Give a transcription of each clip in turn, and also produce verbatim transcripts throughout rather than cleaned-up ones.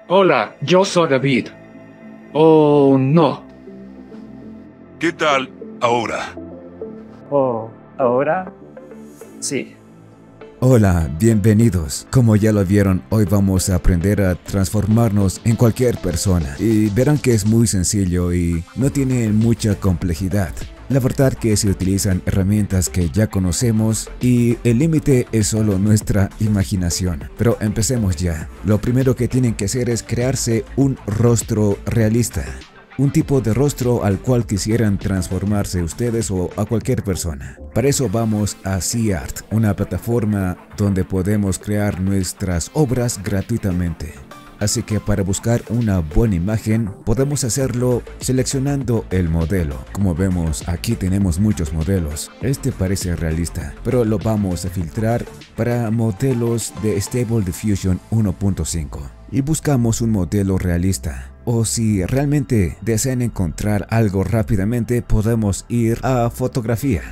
Hola, yo soy David. Oh, no. ¿Qué tal ahora? Oh, ¿ahora? Sí. Hola, bienvenidos. Como ya lo vieron, hoy vamos a aprender a transformarnos en cualquier persona. Y verán que es muy sencillo y no tiene mucha complejidad. La verdad que se utilizan herramientas que ya conocemos y el límite es solo nuestra imaginación. Pero empecemos ya. Lo primero que tienen que hacer es crearse un rostro realista. Un tipo de rostro al cual quisieran transformarse ustedes o a cualquier persona. Para eso vamos a SeaArt, una plataforma donde podemos crear nuestras obras gratuitamente. Así que para buscar una buena imagen podemos hacerlo seleccionando el modelo. Como vemos, aquí tenemos muchos modelos. Este parece realista, pero lo vamos a filtrar para modelos de Stable Diffusion uno punto cinco. Y buscamos un modelo realista. O si realmente desean encontrar algo rápidamente, podemos ir a fotografía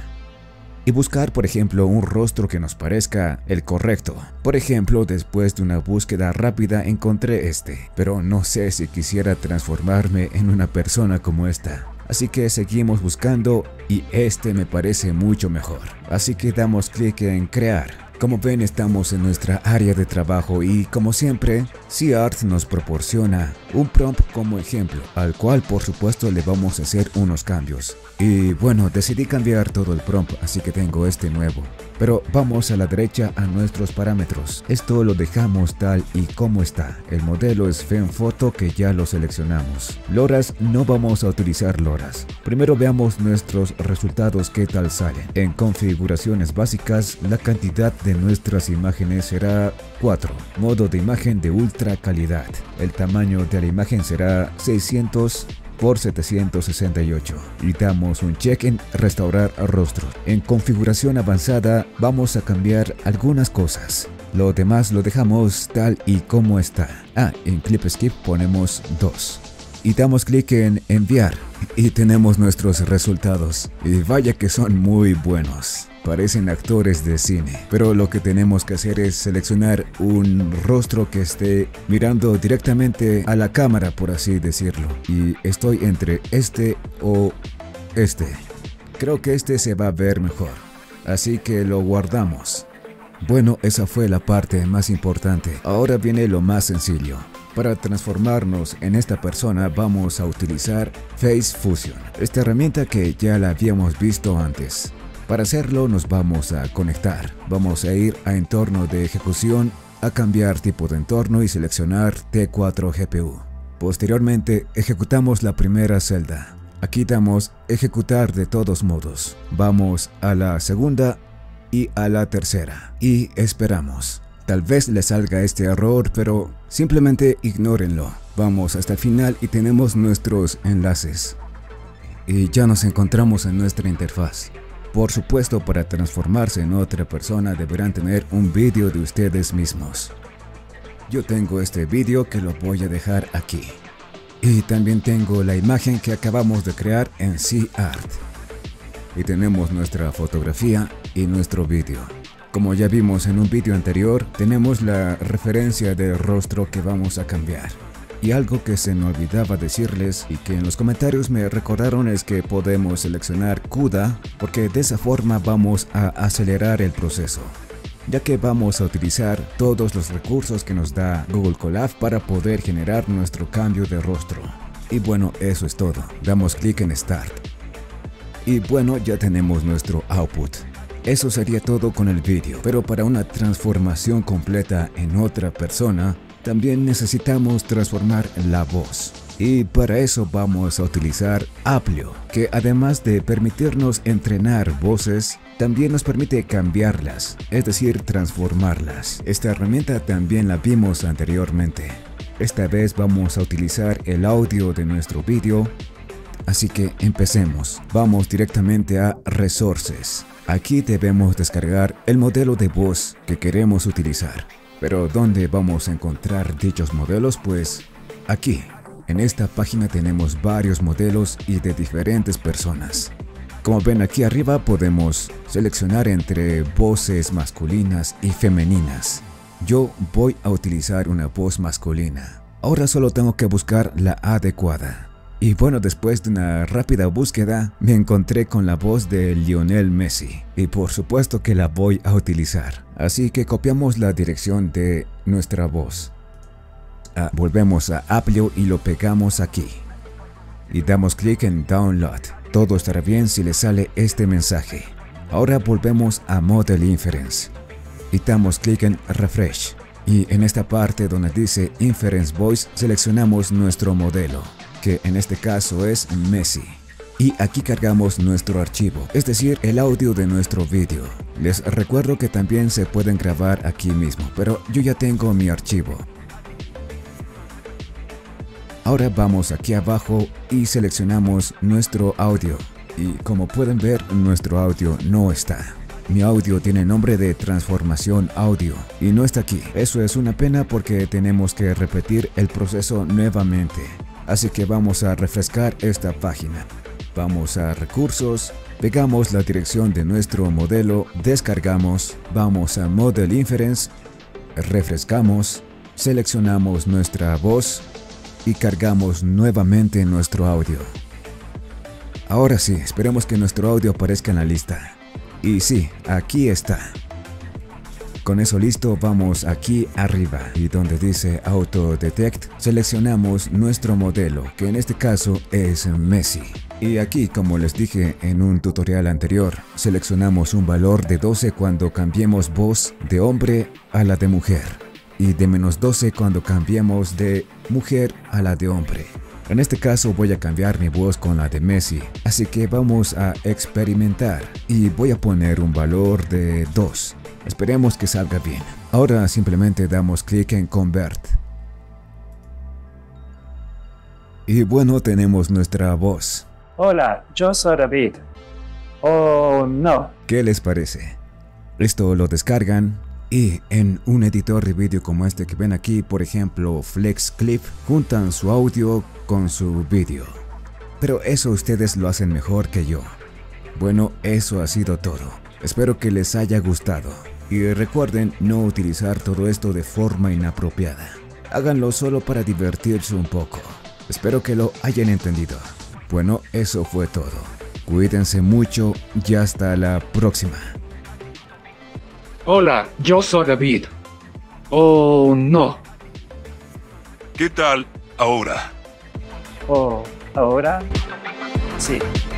y buscar, por ejemplo, un rostro que nos parezca el correcto. Por ejemplo, después de una búsqueda rápida encontré este, pero no sé si quisiera transformarme en una persona como esta. Así que seguimos buscando y este me parece mucho mejor. Así que damos clic en crear. Como ven, estamos en nuestra área de trabajo y, como siempre, SeaArt nos proporciona un prompt como ejemplo, al cual por supuesto le vamos a hacer unos cambios. Y bueno, decidí cambiar todo el prompt, así que tengo este nuevo. Pero vamos a la derecha a nuestros parámetros. Esto lo dejamos tal y como está. El modelo es FemPhoto, que ya lo seleccionamos. Loras, no vamos a utilizar loras. Primero veamos nuestros resultados, qué tal salen. En configuraciones básicas, la cantidad de nuestras imágenes será cuatro. Modo de imagen de ultra calidad. El tamaño de la imagen será seiscientos por setecientos sesenta y ocho y damos un check en restaurar rostro. En configuración avanzada vamos a cambiar algunas cosas. Lo demás lo dejamos tal y como está. Ah, en Clip Skip ponemos dos. Y damos clic en enviar y tenemos nuestros resultados. Y vaya que son muy buenos. Parecen actores de cine, pero lo que tenemos que hacer es seleccionar un rostro que esté mirando directamente a la cámara, por así decirlo. Y estoy entre este o este. Creo que este se va a ver mejor, así que lo guardamos. Bueno, esa fue la parte más importante. Ahora viene lo más sencillo. Para transformarnos en esta persona vamos a utilizar Face Fusion, esta herramienta que ya la habíamos visto antes. Para hacerlo nos vamos a conectar, vamos a ir a entorno de ejecución, a cambiar tipo de entorno y seleccionar T cuatro G P U. Posteriormente ejecutamos la primera celda. Aquí damos ejecutar de todos modos. Vamos a la segunda y a la tercera y esperamos. Tal vez le salga este error, pero simplemente ignórenlo. Vamos hasta el final y tenemos nuestros enlaces. Y ya nos encontramos en nuestra interfaz. Por supuesto, para transformarse en otra persona deberán tener un vídeo de ustedes mismos. Yo tengo este vídeo que lo voy a dejar aquí. Y también tengo la imagen que acabamos de crear en SeaArt. Y tenemos nuestra fotografía y nuestro vídeo. Como ya vimos en un vídeo anterior, tenemos la referencia del rostro que vamos a cambiar. Y algo que se me olvidaba decirles y que en los comentarios me recordaron es que podemos seleccionar CUDA, porque de esa forma vamos a acelerar el proceso, ya que vamos a utilizar todos los recursos que nos da Google Colab para poder generar nuestro cambio de rostro. Y bueno, eso es todo. Damos clic en Start. Y bueno, ya tenemos nuestro output. Eso sería todo con el vídeo, pero para una transformación completa en otra persona, también necesitamos transformar la voz. Y para eso vamos a utilizar Applio, que además de permitirnos entrenar voces, también nos permite cambiarlas, es decir, transformarlas. Esta herramienta también la vimos anteriormente. Esta vez vamos a utilizar el audio de nuestro vídeo, así que empecemos. Vamos directamente a Resources. Aquí debemos descargar el modelo de voz que queremos utilizar. Pero ¿dónde vamos a encontrar dichos modelos? Pues aquí. En esta página tenemos varios modelos y de diferentes personas. Como ven aquí arriba podemos seleccionar entre voces masculinas y femeninas. Yo voy a utilizar una voz masculina. Ahora solo tengo que buscar la adecuada. Y bueno, después de una rápida búsqueda, me encontré con la voz de Lionel Messi. Y por supuesto que la voy a utilizar. Así que copiamos la dirección de nuestra voz. Ah, volvemos a Apple y lo pegamos aquí. Y damos clic en Download. Todo estará bien si le sale este mensaje. Ahora volvemos a Model Inference. Y damos clic en Refresh. Y en esta parte donde dice Inference Voice seleccionamos nuestro modelo, que en este caso es Messi. Y aquí cargamos nuestro archivo, es decir, el audio de nuestro vídeo. Les recuerdo que también se pueden grabar aquí mismo, pero yo ya tengo mi archivo. Ahora vamos aquí abajo y seleccionamos nuestro audio. Y como pueden ver, nuestro audio no está. Mi audio tiene nombre de transformación audio y no está aquí. Eso es una pena porque tenemos que repetir el proceso nuevamente. Así que vamos a refrescar esta página. Vamos a recursos, pegamos la dirección de nuestro modelo, descargamos, vamos a Model Inference, refrescamos, seleccionamos nuestra voz y cargamos nuevamente nuestro audio. Ahora sí, esperemos que nuestro audio aparezca en la lista. Y sí, aquí está. Con eso listo, vamos aquí arriba y donde dice Auto Detect, seleccionamos nuestro modelo, que en este caso es Messi. Y aquí, como les dije en un tutorial anterior, seleccionamos un valor de doce cuando cambiemos voz de hombre a la de mujer y de menos doce cuando cambiemos de mujer a la de hombre. En este caso voy a cambiar mi voz con la de Messi, así que vamos a experimentar y voy a poner un valor de dos. Esperemos que salga bien. Ahora simplemente damos clic en Convert. Y bueno, tenemos nuestra voz. Hola, yo soy David. Oh, no. ¿Qué les parece? Esto lo descargan y en un editor de vídeo como este que ven aquí, por ejemplo Flex Clip, juntan su audio con su vídeo. Pero eso ustedes lo hacen mejor que yo. Bueno, eso ha sido todo. Espero que les haya gustado. Y recuerden no utilizar todo esto de forma inapropiada. Háganlo solo para divertirse un poco. Espero que lo hayan entendido. Bueno, eso fue todo. Cuídense mucho y hasta la próxima. Hola, yo soy David. Oh, no. ¿Qué tal ahora? Oh, ahora sí.